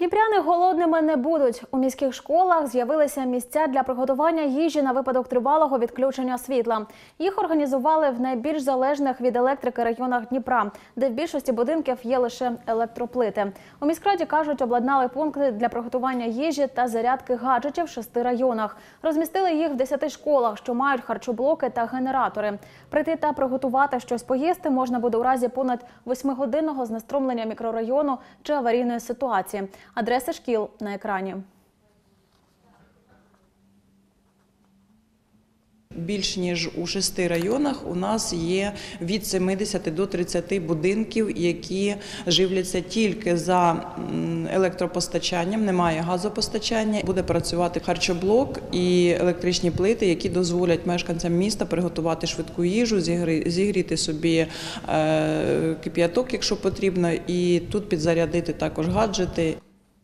Дніпряни голодними не будуть. У міських школах з'явилися місця для приготування їжі на випадок тривалого відключення світла. Їх організували в найбільш залежних від електрики районах Дніпра, де в більшості будинків є лише електроплити. У міськраді, кажуть, обладнали пункти для приготування їжі та зарядки гаджетів в 6 районах. Розмістили їх в 10 школах, що мають харчоблоки та генератори. Прийти та приготувати щось поїсти можна буде у разі понад 8-годинного знеструмлення мікрорайону чи аварійної ситуації. Адреси шкіл на екрані. Більш ніж у 6 районах у нас є від 70 до 30 будинків, які живляться тільки за електропостачанням, немає газопостачання. Буде працювати харчоблок і електричні плити, які дозволять мешканцям міста приготувати швидку їжу, зігріти собі кип'яток, якщо потрібно, і тут підзарядити також гаджети.